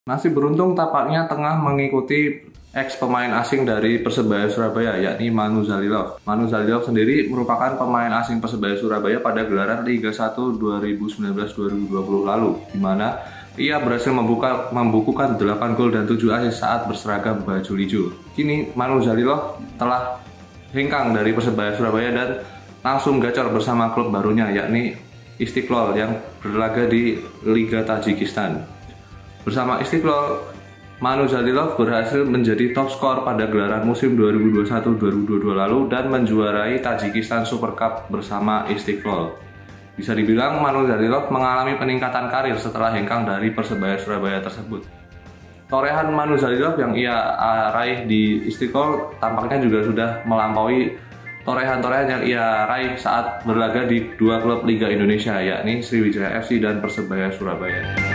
Nasib beruntung tampaknya tengah mengikuti ex pemain asing dari Persebaya Surabaya, yakni Manu Zalilov. Manu Zalilov sendiri merupakan pemain asing Persebaya Surabaya pada gelaran Liga 1 2019-2020 lalu, di mana ia berhasil membukukan 8 gol dan 7 assist saat berseragam baju hijau. Kini Manu Zalilov telah hengkang dari Persebaya Surabaya dan langsung gacor bersama klub barunya, yakni Istiqlal yang berlaga di Liga Tajikistan. Bersama Istiqlal, Manu Zalilov berhasil menjadi top skor pada gelaran musim 2021-2022 lalu dan menjuarai Tajikistan Super Cup bersama Istiqlal. Bisa dibilang Manu Zalilov mengalami peningkatan karir setelah hengkang dari Persebaya Surabaya tersebut. Torehan Manu Zalilov yang ia raih di Istiqlal tampaknya juga sudah melampaui torehan-torehan yang ia raih saat berlaga di dua klub Liga Indonesia, yakni Sriwijaya FC dan Persebaya Surabaya.